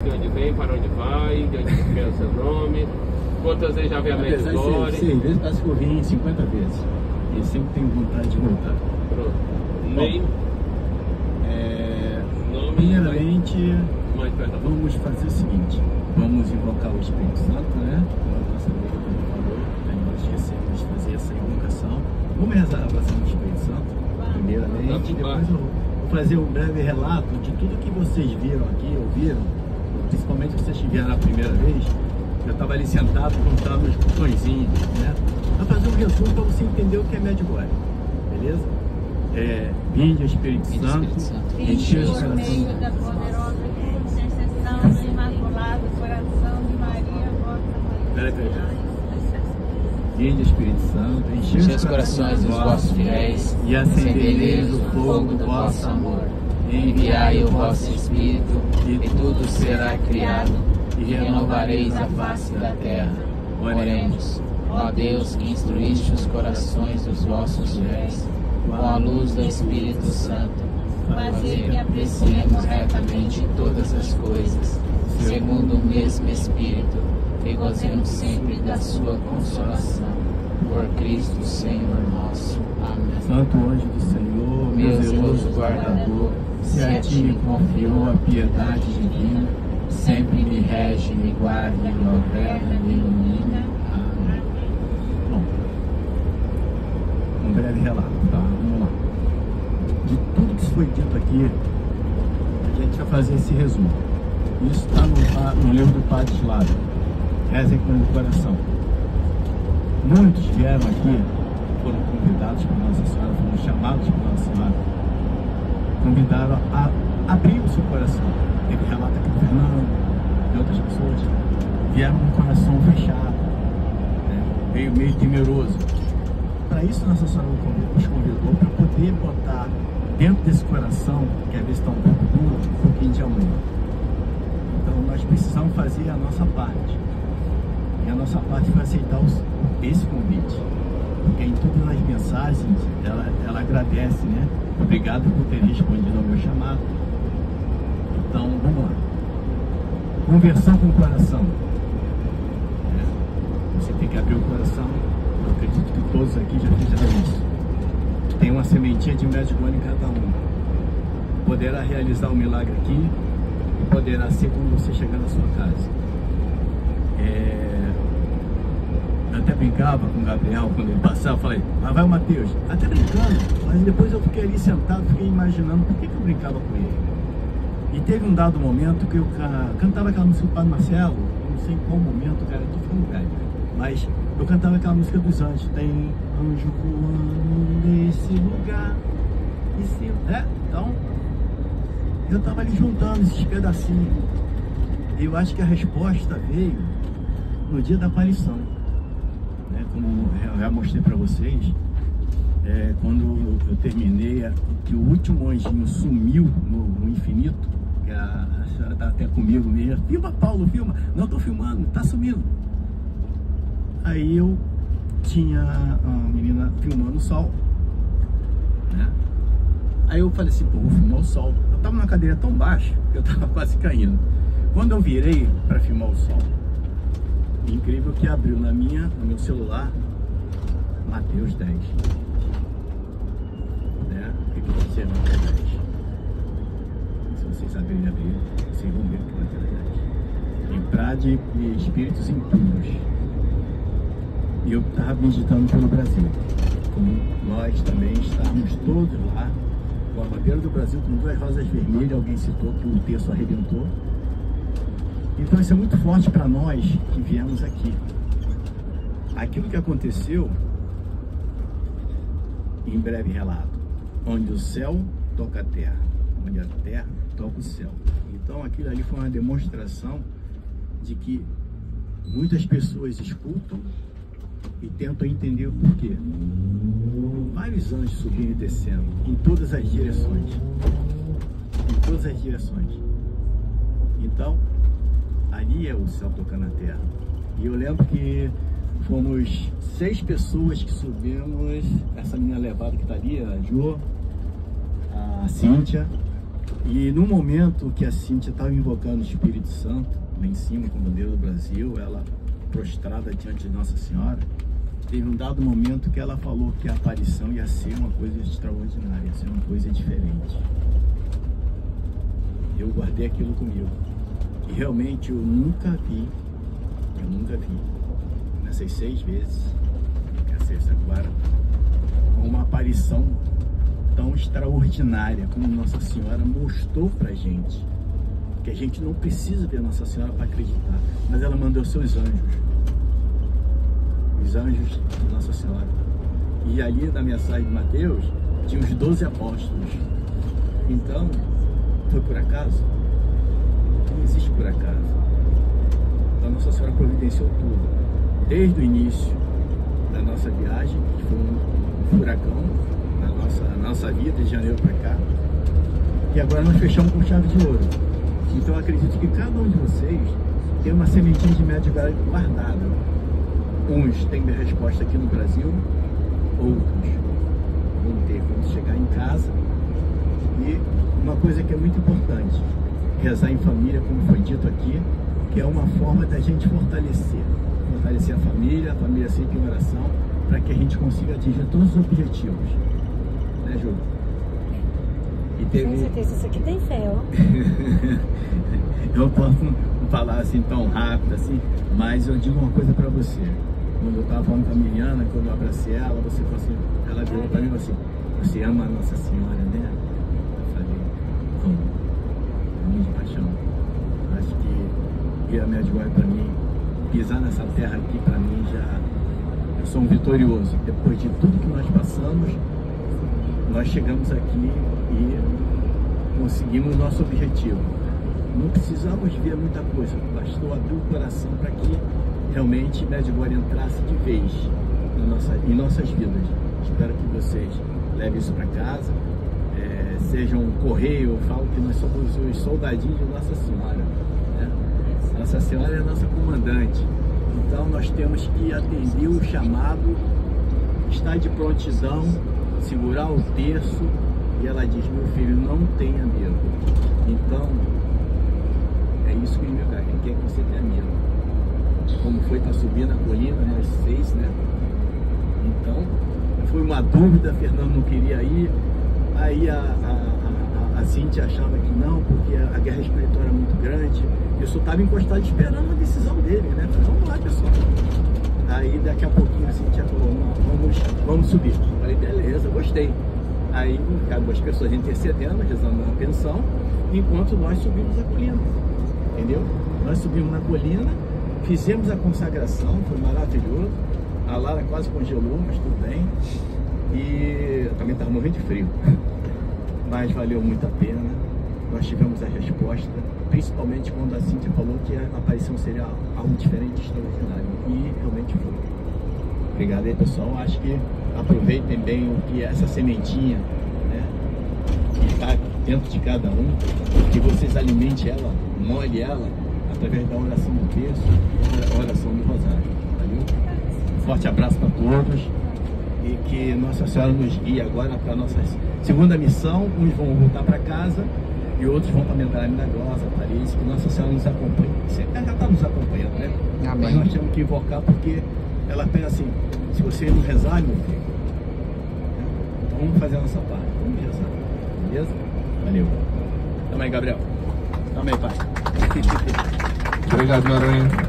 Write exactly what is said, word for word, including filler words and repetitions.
de onde vem, para onde vai, de onde vem o seu nome, quantas vezes já veio a Média Glória. Seis vezes, parece que eu vim cinquenta vezes. E sempre tenho vontade de voltar. Pronto. Nem. É, nome, primeiramente, mais, mais vamos fazer o seguinte: vamos invocar o Espírito Santo, né? Como a nossa amiga também falou, aí nós esquecemos de fazer essa invocação. Vamos rezar a oração do Espírito Santo, primeiramente, depois eu vou fazer um breve relato de tudo que vocês viram aqui, ouviram, principalmente vocês que vieram a primeira vez. Eu estava ali sentado contando os botõezinhos, né? Vou fazer um resumo para você entender o que é Medjugorje, beleza? É, vinde Espírito Santo, enche os por meio da poderosa intercessão do Imaculado Coração de Maria, vossa mãe. Peraí, peraí, peraí. Vinde Espírito Santo, enche Enche os corações dos vossos fiéis e acendereis o fogo do vosso amor. Enviai o vosso Espírito, e tudo será criado, e e renovareis a face da terra. Oremos. Ó Deus, que instruíste os corações dos vossos fiéis com a luz do Espírito Santo, fazei que apreciemos retamente todas as coisas, segundo o mesmo Espírito, e gozemos sempre da sua consolação. Por Cristo Senhor nosso. Amém. Santo anjo do Senhor, Meu zeloso guardador, se a ti me confiou a piedade divina, sempre me rege, me guarda, me governa, me ilumina. Amém. Bom, um breve relato, tá? Vamos lá. De tudo que foi dito aqui, a gente vai fazer esse resumo. Isso está no, no livro do Padre Flávio. Rezem com o coração. Muitos vieram aqui, foram convidados por Nossa Senhora, foram chamados por Nossa Senhora, convidaram a abrir o seu coração. Teve relato aqui do Fernando, de outras pessoas, vieram com o coração fechado, né? Veio meio temeroso. Para isso, Nossa Senhora nos convidou para poder botar dentro desse coração, que às vezes está um pouco duro, um pouquinho de amor. Então, nós precisamos fazer a nossa parte. E a nossa parte foi aceitar os, esse convite. Porque em todas as mensagens, ela, ela agradece, né? Obrigado por ter respondido ao meu chamado. Então, vamos lá. Conversão com o coração. É, você tem que abrir o coração. Eu acredito que todos aqui já fizeram isso. Tem uma sementinha de Medjugorje em cada um. Poderá realizar o milagre aqui e poderá ser quando você chegar na sua casa. É... Eu até brincava com o Gabriel quando ele passava, eu falei, lá vai o Mateus. Até brincando, mas depois eu fiquei ali sentado, fiquei imaginando por que, que eu brincava com ele. E teve um dado momento que eu cantava aquela música do Padre Marcelo, não sei em qual momento, cara, eu tô ficando velho, mas eu cantava aquela música dos anjos, tem anjo voando nesse lugar, e se, é, então, eu tava ali juntando esses pedacinhos, e eu acho que a resposta veio no dia da aparição, né, como eu já mostrei para vocês, é, quando eu terminei, que o último anjinho sumiu no, no infinito, que a, a senhora tá até comigo mesmo, filma Paulo, filma, não tô filmando, tá sumindo. Aí eu tinha a menina filmando o sol, né? Aí eu falei assim, pô, vou filmar o sol. Eu tava numa cadeira tão baixa que eu tava quase caindo. Quando eu virei para filmar o sol, incrível que abriu na minha, no meu celular, Mateus dez. Né? O que que vai ser Mateus dez? Se vocês saberem abrir, vocês vão ver o que é Mateus dez. Em Prade e espíritos impuros. E eu estava meditando pelo Brasil, como nós também estávamos todos lá, com a bandeira do Brasil com duas rosas vermelhas. Alguém citou que o terço arrebentou. Então isso é muito forte para nós que viemos aqui. Aquilo que aconteceu, em breve relato, onde o céu toca a terra, onde a terra toca o céu. Então aquilo ali foi uma demonstração de que muitas pessoas escutam e tentam entender o porquê. Vários anjos subindo e descendo, em todas as direções. Em todas as direções. Então, ali é o céu tocando a terra. E eu lembro que fomos seis pessoas que subimos, essa menina levada que está ali, a Jo, a Cíntia, E no momento que a Cíntia estava invocando o Espírito Santo, lá em cima, com a bandeira do Brasil, ela prostrada diante de Nossa Senhora, teve um dado momento que ela falou que a aparição ia ser uma coisa extraordinária, ia ser uma coisa diferente. Eu guardei aquilo comigo. E realmente eu nunca vi, eu nunca vi, nessas seis vezes, que é a sexta agora, uma aparição tão extraordinária como Nossa Senhora mostrou pra gente. Que a gente não precisa ver Nossa Senhora para acreditar, mas ela mandou seus anjos, os anjos de Nossa Senhora. E ali na mensagem de Mateus tinha os doze apóstolos. Então, foi por acaso? Não existe por acaso. Então Nossa Senhora providenciou tudo, desde o início da nossa viagem, que foi um furacão na nossa, na nossa vida, de janeiro para cá, e agora nós fechamos com chave de ouro. Então eu acredito que cada um de vocês tem uma sementinha de médio guardada. Uns têm resposta aqui no Brasil, outros vão ter quando chegar em casa. E uma coisa que é muito importante, rezar em família, como foi dito aqui, que é uma forma da gente fortalecer. Fortalecer a família, a família sempre em oração, para que a gente consiga atingir todos os objetivos. Né, Ju? E teve... Com certeza, isso aqui tem fé, ó. Eu posso não falar assim tão rápido assim, mas eu digo uma coisa para você. Quando eu estava falando com a Miliana, quando eu abracei ela, você falou assim, ela virou para mim e falou assim, você ama a Nossa Senhora, né? Eu falei, amo, amo de paixão. Acho que ir a Medjugorje para mim, pisar nessa terra aqui para mim já, eu sou um vitorioso. Depois de tudo que nós passamos, nós chegamos aqui e conseguimos o nosso objetivo. Não precisamos ver muita coisa, bastou abrir o coração para que realmente Medjugorje entrasse de vez na nossa, em nossas vidas. Espero que vocês levem isso para casa, é, sejam um correio. Eu falo que nós somos os soldadinhos de Nossa Senhora, né? Nossa Senhora é a nossa comandante, então nós temos que atender o chamado, estar de prontidão, segurar o terço. E ela diz, meu filho, não tenha medo. Então, é isso que ele quer, ele quer que você tenha medo. Como foi para subir na colina, nós seis, né? Então, foi uma dúvida, Fernando não queria ir. Aí a, a, a, a Cíntia achava que não, porque a guerra espiritual era muito grande. Eu só estava encostado esperando a decisão dele, né? Falei, vamos lá, pessoal. Aí daqui a pouquinho a Cíntia falou, não, vamos, vamos subir. Eu falei, beleza, gostei. Aí algumas pessoas intercedendo, rezando na pensão, enquanto nós subimos a colina, entendeu? Nós subimos na colina, fizemos a consagração, foi maravilhoso. A Lara quase congelou, mas tudo bem. E também estava morrendo de frio, mas valeu muito a pena. Nós tivemos a resposta, principalmente quando a Cíntia falou que a aparição seria algo diferente, extraordinário, e realmente foi. Obrigado aí, pessoal. Acho que aproveitem bem o que é essa sementinha, né, que está dentro de cada um, que vocês alimentem ela, molhe ela através da oração do terço e da oração do rosário. Valeu? Um forte abraço para todos e que Nossa Senhora nos guie agora para a nossa segunda missão. Uns vão voltar para casa e outros vão para Medalha Milagrosa, Paris. Que Nossa Senhora nos acompanhe. Sempre ela está nos acompanhando, né? Amém. Mas nós temos que invocar porque ela pensa assim, se você não rezar, meu filho, então vamos fazer a nossa parte, vamos rezar, beleza? Valeu. Tamo aí, Gabriel. Tamo aí, pai. Obrigado, Maranhão.